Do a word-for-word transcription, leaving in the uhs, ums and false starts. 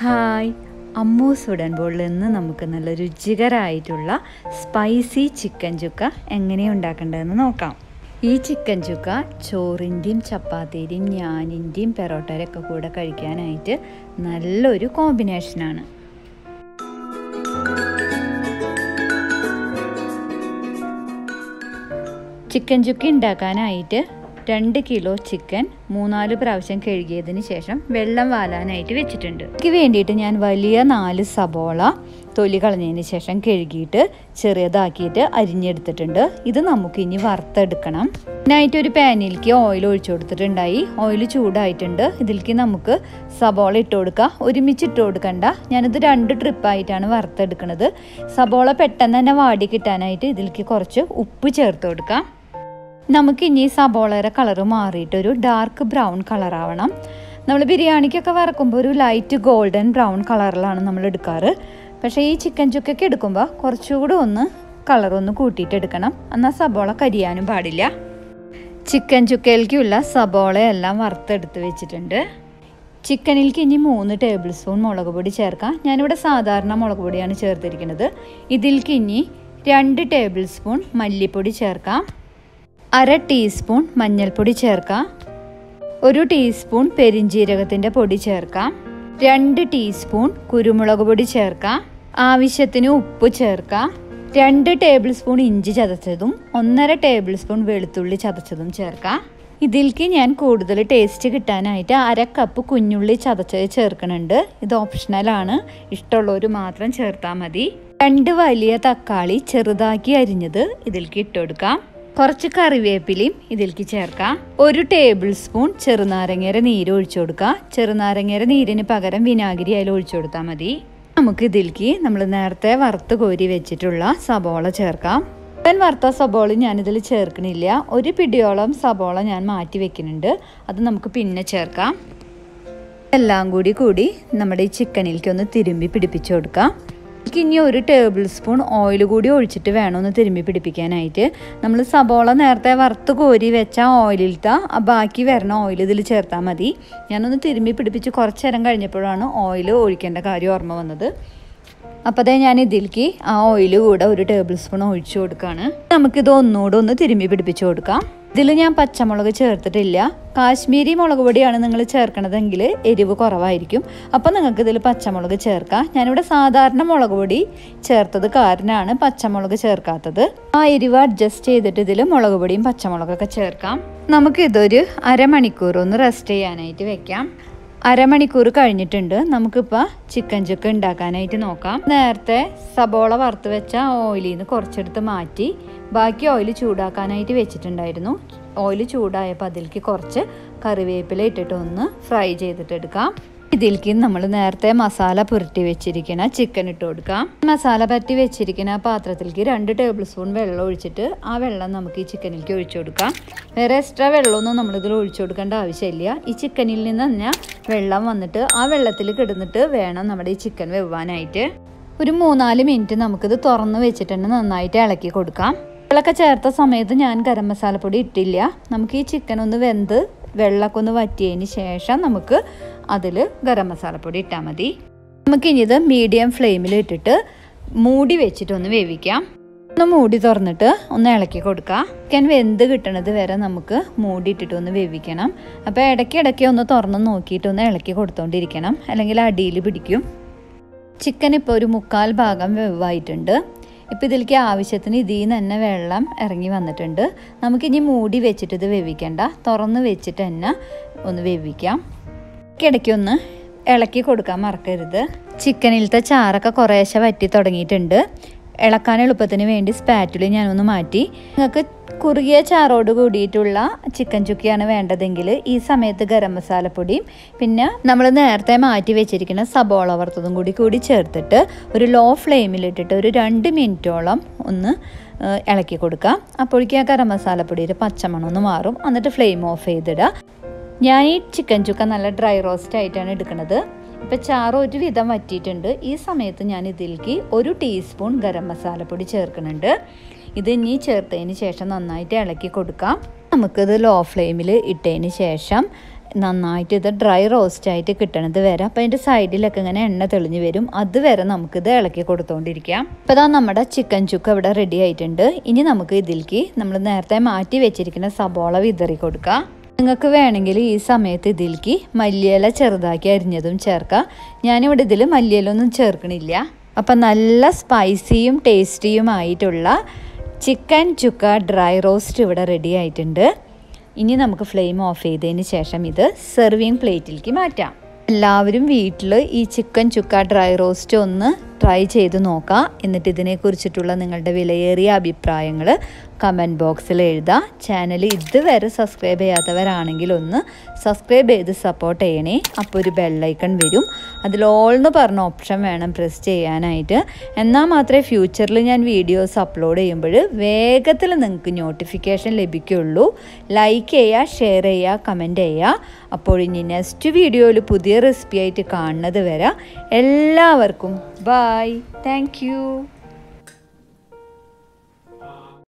Hi, അമ്മൂസ് ഉടൻ ബോളിൽ നിന്ന് നമുക്ക് നല്ല രുചികരമായിട്ടുള്ള സ്പൈസി ചിക്കൻ ചുക്ക എങ്ങനെയാണ് ഉണ്ടാക്കേണ്ടതെന്ന് നോക്കാം. ഈ ചിക്കൻ ചുക്ക ചോറിൻ്റെയും ചപ്പാത്തിയുടെയും ഞാനിൻ്റെയും പെറോട്ടയൊക്കെ കൂടെ കഴിക്കാനായിട്ട് നല്ലൊരു കോമ്പിനേഷനാണ്. ചിക്കൻ ചുക്ക ഉണ്ടാക്കാനായിട്ട് രണ്ട് കിലോ ചിക്കൻ മൂന്നാല് പ്രാവശ്യം കഴുകിയതിന് ശേഷം വെള്ളം വാലാനായിട്ട് വെച്ചിട്ടുണ്ട്. ഇതിന് വേണ്ടിയിട്ട് ഞാൻ വലിയ നാല് സബോള തൊലി കളഞ്ഞതിന് ശേഷം കഴുകിയിട്ട് ചെറിയതാക്കിയിട്ട് അരിഞ്ഞെടുത്തിട്ടുണ്ട്. ഇത് നമുക്കിനി വറുത്തെടുക്കണം. ഇതിനായിട്ട് ഒരു പാനിലേക്ക് ഓയിൽ ഒഴിച്ചു കൊടുത്തിട്ടുണ്ടായി. ഓയിൽ ചൂടായിട്ടുണ്ട്. ഇതിലേക്ക് നമുക്ക് സബോള ഇട്ട് കൊടുക്കുക. ഒരുമിച്ച് ഇട്ട് കൊടുക്കണ്ട. ഞാനിത് രണ്ട് ട്രിപ്പായിട്ടാണ് വറുത്തെടുക്കുന്നത്. സബോള പെട്ടെന്ന് തന്നെ വാടി കിട്ടാനായിട്ട് ഇതിലേക്ക് കുറച്ച് ഉപ്പ് ചേർത്ത് കൊടുക്കാം. നമുക്കിനി സബോളയുടെ കളറ് മാറിയിട്ട് ഒരു ഡാർക്ക് ബ്രൗൺ കളറാവണം. നമ്മൾ ബിരിയാണിക്കൊക്കെ വറക്കുമ്പോൾ ഒരു ലൈറ്റ് ഗോൾഡൻ ബ്രൗൺ കളറിലാണ് നമ്മൾ എടുക്കാറ്. പക്ഷേ ഈ ചിക്കൻ ചുക്കൊക്കെ എടുക്കുമ്പോൾ കുറച്ചുകൂടി ഒന്ന് കളറൊന്ന് കൂട്ടിയിട്ട് എടുക്കണം. എന്നാൽ സബോള കരിയാനും പാടില്ല. ചിക്കൻ ചുക്കയിലേക്കുള്ള സബോളയെല്ലാം വറുത്തെടുത്ത് വെച്ചിട്ടുണ്ട്. ചിക്കനിലേക്ക് ഇനി മൂന്ന് ടേബിൾ സ്പൂൺ മുളക് പൊടി ചേർക്കാം. ഞാനിവിടെ സാധാരണ മുളക് പൊടിയാണ് ചേർത്തിരിക്കുന്നത്. ഇതിലേക്ക് ഇനി രണ്ട് ടേബിൾ സ്പൂൺ മല്ലിപ്പൊടി ചേർക്കാം. അര ടീസ്പൂൺ മഞ്ഞൾപ്പൊടി ചേർക്കാം. ഒരു ടീസ്പൂൺ പെരിഞ്ജീരകത്തിൻ്റെ പൊടി ചേർക്കാം. രണ്ട് ടീസ്പൂൺ കുരുമുളക് പൊടി ചേർക്കാം. ആവശ്യത്തിന് ഉപ്പ് ചേർക്കാം. രണ്ട് ടേബിൾ സ്പൂൺ ഇഞ്ചി ചതച്ചതും ഒന്നര ടേബിൾ സ്പൂൺ വെളുത്തുള്ളി ചതച്ചതും ചേർക്കാം. ഇതിലേക്ക് ഞാൻ കൂടുതൽ ടേസ്റ്റ് കിട്ടാനായിട്ട് അര കപ്പ് കുഞ്ഞുള്ളി ചതച്ചത് ചേർക്കുന്നുണ്ട്. ഇത് ഓപ്ഷണലാണ്. ഇഷ്ടമുള്ളവർ മാത്രം ചേർത്താൽ മതി. രണ്ട് വലിയ തക്കാളി ചെറുതാക്കി അരിഞ്ഞത് ഇതിലേക്ക് ഇട്ട് കൊടുക്കാം. കുറച്ച് കറിവേപ്പിലയും ഇതിലേക്ക് ചേർക്കാം. ഒരു ടേബിൾ സ്പൂൺ ചെറുനാരങ്ങയുടെ നീര് ഒഴിച്ചു കൊടുക്കുക. ചെറുനാരങ്ങയുടെ നീരിന് പകരം വിനാഗിരി അതിൽ ഒഴിച്ചു കൊടുത്താൽ മതി. നമുക്ക് ഇതിലേക്ക് നമ്മൾ നേരത്തെ വറുത്ത് കോരി വെച്ചിട്ടുള്ള സബോള ചേർക്കാം. ഞാൻ വറുത്ത സബോള ഞാനിതിൽ ചേർക്കണില്ല. ഒരു പിടിയോളം സബോള ഞാൻ മാറ്റി വെക്കുന്നുണ്ട്. അത് നമുക്ക് പിന്നെ ചേർക്കാം. എല്ലാം കൂടി കൂടി നമ്മുടെ ഈ ചിക്കനിലേക്ക് ഒന്ന് തിരുമ്പി പിടിപ്പിച്ചു കൊടുക്കാം. ഇനി ഒരു ടേബിൾ സ്പൂൺ ഓയിൽ കൂടി ഒഴിച്ചിട്ട് വേണം ഒന്ന് തിരുമ്പി പിടിപ്പിക്കാനായിട്ട്. നമ്മൾ സബോള നേരത്തെ വറുത്ത് കോരി വെച്ച ഓയിലിലത്തെ ബാക്കി വരണ ഓയിൽ ഇതിൽ ചേർത്താൽ മതി. ഞാനൊന്ന് തിരുമ്പി പിടിപ്പിച്ച് കുറച്ച് നേരം കഴിഞ്ഞപ്പോഴാണ് ഓയിൽ ഒഴിക്കേണ്ട കാര്യം ഓർമ്മ വന്നത്. അപ്പോൾ അതേ ഞാൻ ഇതിലേക്ക് ആ ഓയിൽ കൂടെ ഒരു ടേബിൾ സ്പൂൺ ഒഴിച്ചു കൊടുക്കുകയാണ്. നമുക്കിത് ഒന്നുകൂടെ ഒന്ന് തിരുമ്പി പിടിപ്പിച്ച് കൊടുക്കാം. ഇതിൽ ഞാൻ പച്ചമുളക് ചേർത്തിട്ടില്ല. കാശ്മീരി മുളക് പൊടിയാണ് നിങ്ങൾ ചേർക്കണതെങ്കിൽ എരിവ് കുറവായിരിക്കും. അപ്പോൾ നിങ്ങൾക്ക് ഇതിൽ പച്ചമുളക് ചേർക്കാം. ഞാനിവിടെ സാധാരണ മുളക് പൊടി ചേർത്തത് കാരണമാണ് പച്ചമുളക് ചേർക്കാത്തത്. ആ എരിവ് അഡ്ജസ്റ്റ് ചെയ്തിട്ട് ഇതിൽ മുളക് പൊടിയും പച്ചമുളകൊക്കെ ചേർക്കാം. നമുക്കിതൊരു അരമണിക്കൂർ ഒന്ന് റെസ്റ്റ് ചെയ്യാനായിട്ട് വെക്കാം. അരമണിക്കൂർ കഴിഞ്ഞിട്ടുണ്ട്. നമുക്കിപ്പോൾ ചിക്കൻ ചുക്ക ഉണ്ടാക്കാനായിട്ട് നോക്കാം. നേരത്തെ സബോള വറുത്ത് വെച്ച ഓയിലിൽ നിന്ന് കുറച്ചെടുത്ത് മാറ്റി ബാക്കി ഓയിൽ ചൂടാക്കാനായിട്ട് വെച്ചിട്ടുണ്ടായിരുന്നു. ഓയിൽ ചൂടായപ്പോൾ അതിലേക്ക് കുറച്ച് കറിവേപ്പില ഇട്ടിട്ട് ഒന്ന് ഫ്രൈ ചെയ്തിട്ടെടുക്കാം. ഇതിലേക്ക് നമ്മൾ നേരത്തെ മസാല പുരട്ടി വെച്ചിരിക്കുന്ന ചിക്കൻ ഇട്ട് കൊടുക്കാം. മസാല പുരട്ടി വെച്ചിരിക്കുന്ന പാത്രത്തിലേക്ക് രണ്ട് ടേബിൾ സ്പൂൺ വെള്ളം ഒഴിച്ചിട്ട് ആ വെള്ളം നമുക്ക് ഈ ചിക്കനിലേക്ക് ഒഴിച്ചു കൊടുക്കാം. വേറെ എക്സ്ട്രാ വെള്ളമൊന്നും നമ്മളിതിൽ ഒഴിച്ചു കൊടുക്കേണ്ട ആവശ്യമില്ല. ഈ ചിക്കനിൽ നിന്ന് തന്നെ വെള്ളം വന്നിട്ട് ആ വെള്ളത്തിൽ കിടന്നിട്ട് വേണം നമ്മുടെ ഈ ചിക്കൻ വെവാനായിട്ട്. ഒരു മൂന്നാല് മിനിറ്റ് നമുക്കിത് തുറന്ന് വെച്ചിട്ട് തന്നെ നന്നായിട്ട് ഇളക്കി കൊടുക്കാം. വെള്ളമൊക്കെ ചേർത്ത സമയത്ത് ഞാൻ ഗരം മസാലപ്പൊടി ഇട്ടില്ല. നമുക്ക് ഈ ചിക്കൻ ഒന്ന് വെന്ത് വെള്ളമൊക്കെ ഒന്ന് വറ്റിയതിന് ശേഷം നമുക്ക് അതിൽ ഗരം മസാലപ്പൊടി ഇട്ടാൽ മതി. നമുക്കിനി ഇത് മീഡിയം ഫ്ലെയിമിൽ ഇട്ടിട്ട് മൂടി വെച്ചിട്ടൊന്ന് വേവിക്കാം. ഒന്ന് മൂടി തുറന്നിട്ട് ഒന്ന് ഇളക്കി കൊടുക്കാം. ചിക്കൻ വെന്ത് കിട്ടണത് വരെ നമുക്ക് മൂടി ഇട്ടിട്ട് ഒന്ന് വേവിക്കണം. അപ്പോൾ ഇടയ്ക്ക് ഇടയ്ക്ക് ഒന്ന് തുറന്ന് നോക്കിയിട്ടൊന്ന് ഇളക്കി കൊടുത്തോണ്ടിരിക്കണം, അല്ലെങ്കിൽ അടിയിൽ പിടിക്കും. ചിക്കൻ ഇപ്പോൾ ഒരു മുക്കാൽ ഭാഗം വെവായിട്ടുണ്ട്. ഇപ്പോൾ ഇതിലേക്ക് ആവശ്യത്തിന് ഇതിൽ നിന്ന് തന്നെ വെള്ളം ഇറങ്ങി വന്നിട്ടുണ്ട്. നമുക്കിനി മൂടി വെച്ചിട്ട് ഇത് വേവിക്കേണ്ട, തുറന്ന് വെച്ചിട്ട് തന്നെ ഒന്ന് വേവിക്കാം. ഇടയ്ക്കൊന്ന് ഇളക്കി കൊടുക്കാൻ മറക്കരുത്. ചിക്കനിലത്തെ ചാറൊക്കെ കുറേശ്ശെ വറ്റി തുടങ്ങിയിട്ടുണ്ട്. ഇളക്കാൻ എളുപ്പത്തിന് വേണ്ടി സ്പാറ്റുല ഞാനൊന്ന് മാറ്റി. നിങ്ങൾക്ക് കുറുകിയ ചാറോട് കൂടിയിട്ടുള്ള ചിക്കൻ ചുക്കിയാണ് വേണ്ടതെങ്കിൽ ഈ സമയത്ത് ഗരം മസാലപ്പൊടിയും പിന്നെ നമ്മൾ നേരത്തെ മാറ്റി വെച്ചിരിക്കുന്ന സബോള വറുത്തതും കൂടി കൂടി ചേർത്തിട്ട് ഒരു ലോ ഫ്ലെയിമിലിട്ടിട്ട് ഒരു രണ്ട് മിനിറ്റോളം ഒന്ന് ഇളക്കി കൊടുക്കാം. അപ്പോഴേക്കും ആ ഗരം മസാലപ്പൊടിയുടെ പച്ചമണം ഒന്ന് മാറും. എന്നിട്ട് ഫ്ലെയിം ഓഫ് ചെയ്തിടുക. ഞാൻ ഈ ചിക്കൻ ചുക്ക നല്ല ഡ്രൈ റോസ്റ്റ് ആയിട്ടാണ് എടുക്കുന്നത്. ഇപ്പോൾ ചാറ് ഒരു വിധം വറ്റിയിട്ടുണ്ട്. ഈ സമയത്ത് ഞാൻ ഇതിലേക്ക് ഒരു ടീസ്പൂൺ ഗരം മസാലപ്പൊടി ചേർക്കുന്നുണ്ട്. ഇത് ഇനി ചേർത്തതിന് ശേഷം നന്നായിട്ട് ഇളക്കി കൊടുക്കാം. നമുക്കിത് ലോ ഫ്ലെയിമിൽ ഇട്ടതിന് ശേഷം നന്നായിട്ട് ഇത് ഡ്രൈ റോസ്റ്റായിട്ട് കിട്ടണത് വരെ. അപ്പോൾ അതിൻ്റെ സൈഡിലൊക്കെ ഇങ്ങനെ എണ്ണ തെളിഞ്ഞ് വരും. അതുവരെ നമുക്കിത് ഇളക്കി കൊടുത്തുകൊണ്ടിരിക്കാം. അപ്പോൾ ഇതാ നമ്മുടെ ചിക്കൻ ചുക്ക ഇവിടെ റെഡി ആയിട്ടുണ്ട്. ഇനി നമുക്ക് ഇതിലേക്ക് നമ്മൾ നേരത്തെ മാറ്റി വെച്ചിരിക്കുന്ന സബോള വിതറി കൊടുക്കാം. നിങ്ങൾക്ക് വേണമെങ്കിൽ ഈ സമയത്ത് ഇതിലേക്ക് മല്ലിയില ചെറുതാക്കി അരിഞ്ഞതും ചേർക്കാം. ഞാനിവിടെ ഇതിൽ മല്ലിയിലൊന്നും ചേർക്കണില്ല. അപ്പം നല്ല സ്പൈസിയും ടേസ്റ്റിയുമായിട്ടുള്ള ചിക്കൻ ചുക്ക ഡ്രൈ റോസ്റ്റ് ഇവിടെ റെഡി ആയിട്ടുണ്ട്. ഇനി നമുക്ക് ഫ്ലെയിം ഓഫ് ചെയ്തതിന് ശേഷം ഇത് സെർവിങ് പ്ലേറ്റിലേക്ക് മാറ്റാം. എല്ലാവരും വീട്ടിൽ ഈ ചിക്കൻ ചുക്ക ഡ്രൈ റോസ്റ്റ് ഒന്ന് ട്രൈ ചെയ്ത് നോക്കാം. എന്നിട്ട് ഇതിനെക്കുറിച്ചിട്ടുള്ള നിങ്ങളുടെ വിലയേറിയ അഭിപ്രായങ്ങൾ കമൻറ്റ് ബോക്സിൽ എഴുതാം. ചാനൽ ഇതുവരെ സബ്സ്ക്രൈബ് ചെയ്യാത്തവരാണെങ്കിൽ ഒന്ന് സബ്സ്ക്രൈബ് ചെയ്ത് സപ്പോർട്ട് ചെയ്യണേ. അപ്പോൾ ഒരു ബെല്ലൈക്കൺ വരും. അതിൽ ഓൾ എന്ന് പറഞ്ഞ ഓപ്ഷൻ വേണം പ്രസ് ചെയ്യാനായിട്ട്. എന്നാൽ മാത്രമേ ഫ്യൂച്ചറിൽ ഞാൻ വീഡിയോസ് അപ്ലോഡ് ചെയ്യുമ്പോൾ വേഗത്തിൽ നിങ്ങൾക്ക് നോട്ടിഫിക്കേഷൻ ലഭിക്കുള്ളൂ. ലൈക്ക് ചെയ്യുക, ഷെയർ ചെയ്യുക, കമൻറ്റ് ചെയ്യുക. അപ്പോൾ ഇനി നെക്സ്റ്റ് വീഡിയോയിൽ പുതിയ റെസിപ്പി ആയിട്ട് കാണുന്നത് വരെ എല്ലാവർക്കും ബൈ. Thank you.